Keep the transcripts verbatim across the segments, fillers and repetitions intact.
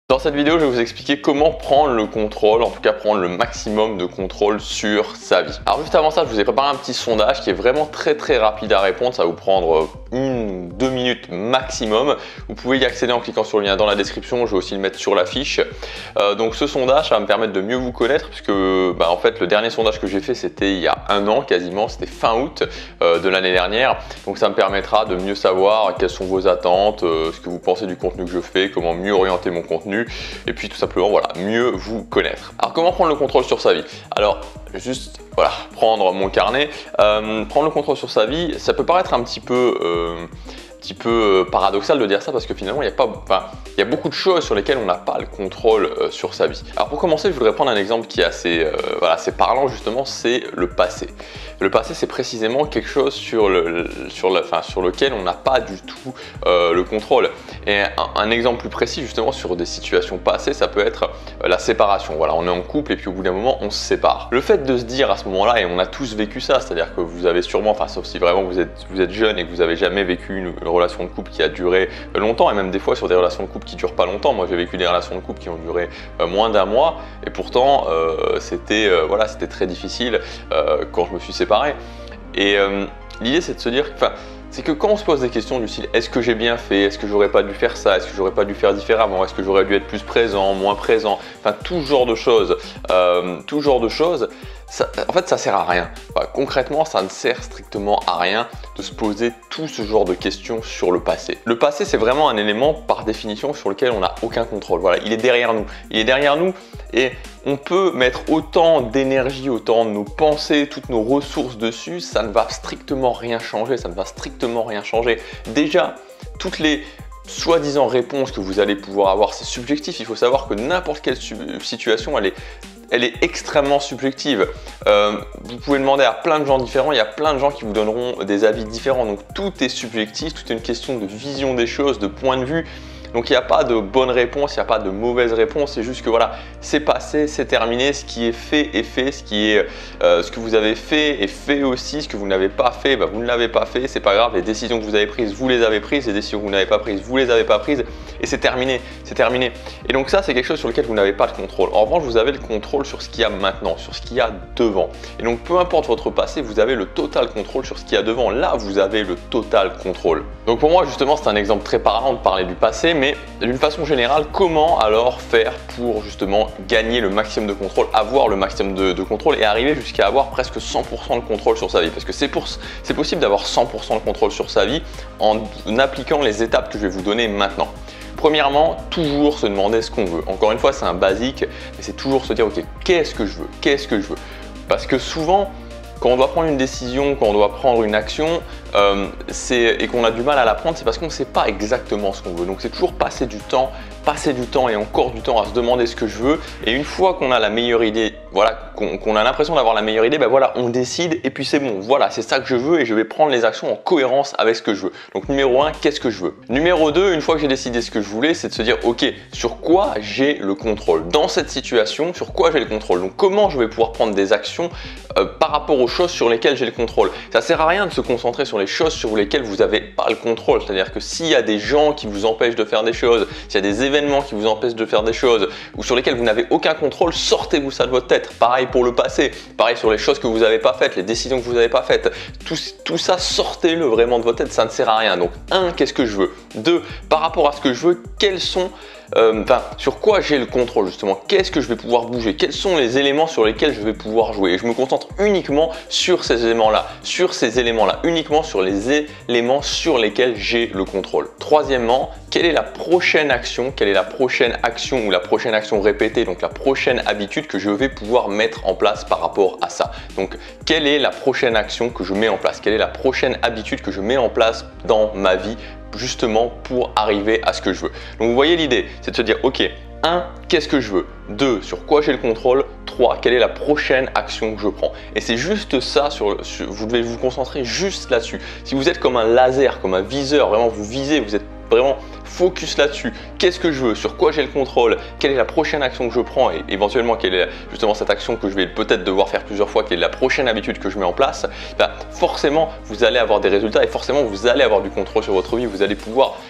Dans cette vidéo, je vais vous expliquer comment prendre le contrôle, en tout cas prendre le maximum de contrôle sur sa vie. Alors juste avant ça, je vous ai préparé un petit sondage qui est vraiment très très rapide à répondre. Ça va vous prendre une, deux minutes maximum. Vous pouvez y accéder en cliquant sur le lien dans la description. Je vais aussi le mettre sur la fiche. Euh, donc ce sondage, ça va me permettre de mieux vous connaître puisque bah, en fait le dernier sondage que j'ai fait, c'était il y a un an quasiment, c'était fin août euh, de l'année dernière. Donc ça me permettra de mieux savoir quelles sont vos attentes, euh, ce que vous pensez du contenu que je fais, comment mieux orienter mon contenu. Et puis tout simplement, voilà, mieux vous connaître. Alors comment prendre le contrôle sur sa vie? Alors juste voilà, prendre mon carnet, euh, prendre le contrôle sur sa vie, ça peut paraître un petit peu euh, petit peu paradoxal de dire ça parce que finalement il y a pas, enfin, il y a beaucoup de choses sur lesquelles on n'a pas le contrôle euh, sur sa vie. Alors pour commencer, je voudrais prendre un exemple qui est assez, euh, voilà, assez parlant justement, c'est le passé. Le passé, c'est précisément quelque chose sur, le, sur, la, enfin, sur lequel on n'a pas du tout euh, le contrôle. Et un, un exemple plus précis justement sur des situations passées, ça peut être euh, la séparation. Voilà, on est en couple et puis au bout d'un moment, on se sépare. Le fait de se dire à ce moment-là, et on a tous vécu ça, c'est-à-dire que vous avez sûrement, enfin sauf si vraiment vous êtes, vous êtes jeune et que vous n'avez jamais vécu une, une relation de couple qui a duré longtemps, et même des fois sur des relations de couple qui ne durent pas longtemps. Moi, j'ai vécu des relations de couple qui ont duré euh, moins d'un mois, et pourtant, euh, c'était euh, voilà, c'était très difficile euh, quand je me suis séparé. Et euh, l'idée, c'est de se dire, enfin, c'est que quand on se pose des questions du style est-ce que j'ai bien fait, est-ce que j'aurais pas dû faire ça, est-ce que j'aurais pas dû faire différemment, est-ce que j'aurais dû être plus présent, moins présent, enfin tout genre de choses, euh, tout genre de choses, ça, en fait ça sert à rien. Enfin, concrètement, ça ne sert strictement à rien de se poser tout ce genre de questions sur le passé. Le passé, c'est vraiment un élément par définition sur lequel on n'a aucun contrôle. Voilà, il est derrière nous, il est derrière nous et on peut mettre autant d'énergie, autant de nos pensées, toutes nos ressources dessus, ça ne va strictement rien changer, ça ne va strictement rien changer. Déjà, toutes les soi-disant réponses que vous allez pouvoir avoir, c'est subjectif. Il faut savoir que n'importe quelle situation, elle est, elle est extrêmement subjective. Euh, vous pouvez demander à plein de gens différents, il y a plein de gens qui vous donneront des avis différents. Donc tout est subjectif, tout est une question de vision des choses, de point de vue. Donc il n'y a pas de bonne réponse, il n'y a pas de mauvaise réponse, c'est juste que voilà, c'est passé, c'est terminé, ce qui est fait est fait, ce, qui est, euh, ce que vous avez fait est fait aussi, ce que vous n'avez pas fait, bah, vous ne l'avez pas fait, c'est pas grave, les décisions que vous avez prises, vous les avez prises, les décisions que vous n'avez pas prises, vous les avez pas prises, et c'est terminé, c'est terminé. Et donc ça, c'est quelque chose sur lequel vous n'avez pas de contrôle. En revanche, vous avez le contrôle sur ce qu'il y a maintenant, sur ce qu'il y a devant. Et donc peu importe votre passé, vous avez le total contrôle sur ce qu'il y a devant. Là, vous avez le total contrôle. Donc pour moi, justement, c'est un exemple très parlant de parler du passé, mais d'une façon générale, comment alors faire pour justement gagner le maximum de contrôle, avoir le maximum de, de contrôle et arriver jusqu'à avoir presque cent pour cent de contrôle sur sa vie? Parce que c'est possible d'avoir cent pour cent de contrôle sur sa vie en appliquant les étapes que je vais vous donner maintenant. Premièrement, toujours se demander ce qu'on veut. Encore une fois, c'est un basique, mais c'est toujours se dire ok, qu'est-ce que je veux, qu'est-ce que je veux? Parce que souvent, quand on doit prendre une décision, quand on doit prendre une action euh, et qu'on a du mal à la prendre, c'est parce qu'on ne sait pas exactement ce qu'on veut. Donc c'est toujours passer du temps, passer du temps et encore du temps à se demander ce que je veux. Et une fois qu'on a la meilleure idée, voilà, qu'on qu'on a l'impression d'avoir la meilleure idée, ben voilà, on décide et puis c'est bon. Voilà, c'est ça que je veux et je vais prendre les actions en cohérence avec ce que je veux. Donc numéro un, qu'est-ce que je veux? Numéro deux, une fois que j'ai décidé ce que je voulais, c'est de se dire ok, sur quoi j'ai le contrôle? Dans cette situation, sur quoi j'ai le contrôle? Donc comment je vais pouvoir prendre des actions euh, par rapport aux choses sur lesquelles j'ai le contrôle? Ça sert à rien de se concentrer sur les choses sur lesquelles vous n'avez pas le contrôle. C'est-à-dire que s'il y a des gens qui vous empêchent de faire des choses, s'il y a des événements qui vous empêchent de faire des choses ou sur lesquels vous n'avez aucun contrôle, sortez-vous ça de votre tête. Pareil pour le passé, pareil sur les choses que vous n'avez pas faites, les décisions que vous n'avez pas faites. Tout, tout ça, sortez-le vraiment de votre tête, ça ne sert à rien. Donc un, qu'est-ce que je veux? Deux, par rapport à ce que je veux, quels sont Euh, enfin, sur quoi j'ai le contrôle justement? Qu'est-ce que je vais pouvoir bouger? Quels sont les éléments sur lesquels je vais pouvoir jouer? Et je me concentre uniquement sur ces éléments-là, sur ces éléments-là, uniquement sur les éléments sur lesquels j'ai le contrôle. Troisièmement, quelle est la prochaine action? Quelle est la prochaine action ou la prochaine action répétée, donc la prochaine habitude que je vais pouvoir mettre en place par rapport à ça? Donc, quelle est la prochaine action que je mets en place? Quelle est la prochaine habitude que je mets en place dans ma vie justement pour arriver à ce que je veux? Donc vous voyez l'idée, c'est de se dire ok, un, qu'est-ce que je veux? Deux, sur quoi j'ai le contrôle? Trois, quelle est la prochaine action que je prends? Et c'est juste ça, sur, sur, vous devez vous concentrer juste là-dessus. Si vous êtes comme un laser, comme un viseur, vraiment vous visez, vous êtes vraiment focus là-dessus. Qu'est-ce que je veux? Sur quoi j'ai le contrôle? Quelle est la prochaine action que je prends? Et éventuellement, quelle est justement cette action que je vais peut-être devoir faire plusieurs fois? Quelle est la prochaine habitude que je mets en place? Ben, forcément, vous allez avoir des résultats et forcément, vous allez avoir du contrôle sur votre vie. Vous allez pouvoir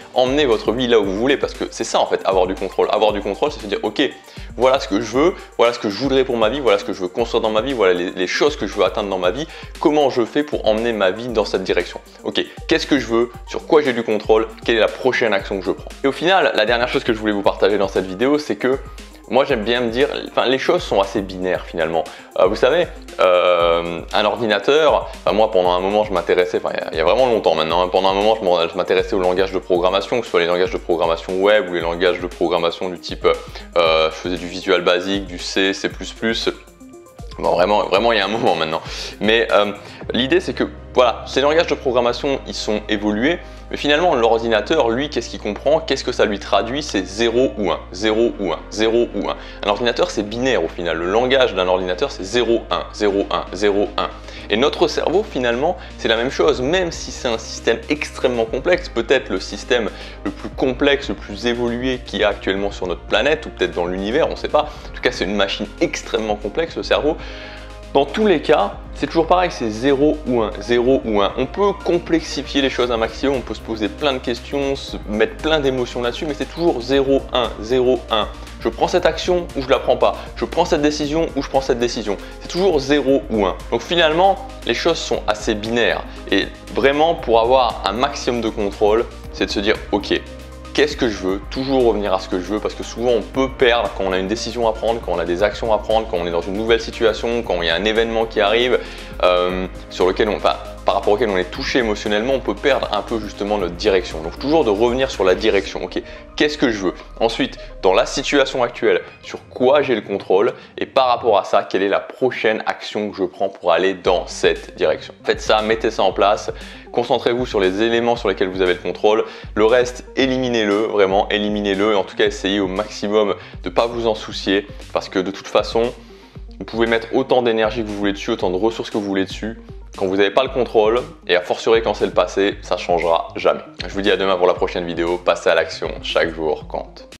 emmener votre vie là où vous voulez, parce que c'est ça en fait, avoir du contrôle. Avoir du contrôle, c'est se dire ok, voilà ce que je veux, voilà ce que je voudrais pour ma vie, voilà ce que je veux construire dans ma vie, voilà les, les choses que je veux atteindre dans ma vie, comment je fais pour emmener ma vie dans cette direction. Ok, qu'est-ce que je veux, sur quoi j'ai du contrôle, quelle est la prochaine action que je prends. Et au final, la dernière chose que je voulais vous partager dans cette vidéo, c'est que moi j'aime bien me dire, enfin les choses sont assez binaires finalement. Euh, vous savez, euh, un ordinateur, enfin, moi pendant un moment je m'intéressais, enfin il y, y a vraiment longtemps maintenant, hein, pendant un moment je m'intéressais aux langages de programmation, que ce soit les langages de programmation web ou les langages de programmation du type, euh, je faisais du Visual Basic, du C, C plus plus. Bon, vraiment, vraiment, il y a un moment maintenant. Mais euh, l'idée, c'est que voilà, ces langages de programmation, ils sont évolués. Mais finalement, l'ordinateur, lui, qu'est-ce qu'il comprend? Qu'est-ce que ça lui traduit? C'est zéro ou un, zéro ou un, zéro ou un. Un ordinateur, c'est binaire au final. Le langage d'un ordinateur, c'est zéro, un, zéro, un, zéro, un. Et notre cerveau, finalement, c'est la même chose. Même si c'est un système extrêmement complexe, peut-être le système le plus complexe, le plus évolué qu'il y a actuellement sur notre planète, ou peut-être dans l'univers, on ne sait pas. En tout cas, c'est une machine extrêmement complexe, le cerveau. Dans tous les cas, c'est toujours pareil, c'est zéro ou un, zéro ou un. On peut complexifier les choses un maximum, on peut se poser plein de questions, se mettre plein d'émotions là-dessus, mais c'est toujours zéro, un, zéro, un. Je prends cette action ou je la prends pas. Je prends cette décision ou je prends cette décision. C'est toujours zéro ou un. Donc finalement, les choses sont assez binaires. Et vraiment, pour avoir un maximum de contrôle, c'est de se dire, ok, qu'est-ce que je veux? Toujours revenir à ce que je veux, parce que souvent on peut perdre quand on a une décision à prendre, quand on a des actions à prendre, quand on est dans une nouvelle situation, quand il y a un événement qui arrive euh, sur lequel on, enfin, par rapport auquel on est touché émotionnellement, on peut perdre un peu justement notre direction. Donc toujours de revenir sur la direction. Ok, qu'est-ce que je veux? Ensuite, dans la situation actuelle, sur quoi j'ai le contrôle, et par rapport à ça, quelle est la prochaine action que je prends pour aller dans cette direction. Faites ça, mettez ça en place. Concentrez-vous sur les éléments sur lesquels vous avez le contrôle. Le reste, éliminez-le, vraiment, éliminez-le. Et en tout cas, essayez au maximum de ne pas vous en soucier, parce que de toute façon, vous pouvez mettre autant d'énergie que vous voulez dessus, autant de ressources que vous voulez dessus. Quand vous n'avez pas le contrôle, et à fortiori quand c'est le passé, ça ne changera jamais. Je vous dis à demain pour la prochaine vidéo. Passez à l'action, chaque jour compte.